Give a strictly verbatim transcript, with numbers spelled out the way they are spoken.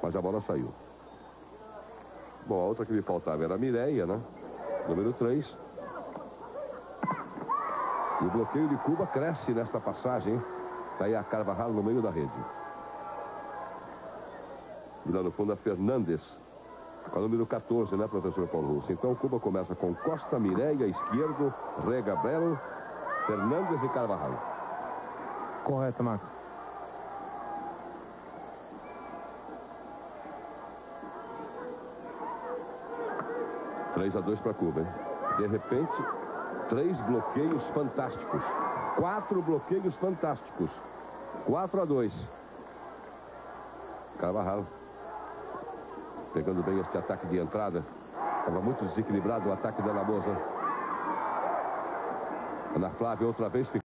Mas a bola saiu. Bom, a outra que me faltava era a Mireia, né? Número três. E o bloqueio de Cuba cresce nesta passagem. Está aí a Carvajal no meio da rede. E lá no fundo a Fernandes, com a número quatorze, né, professor Paulo Russo? Então Cuba começa com Costa, Mireia, esquerdo, Rega, Belo, Fernandes e Carvajal. Correto, Marco. três a dois para Cuba, hein? De repente, três bloqueios fantásticos. Quatro bloqueios fantásticos. quatro a dois. Carvajal pegando bem este ataque de entrada. Estava muito desequilibrado o ataque da Ana Moza. Ana Flávia outra vez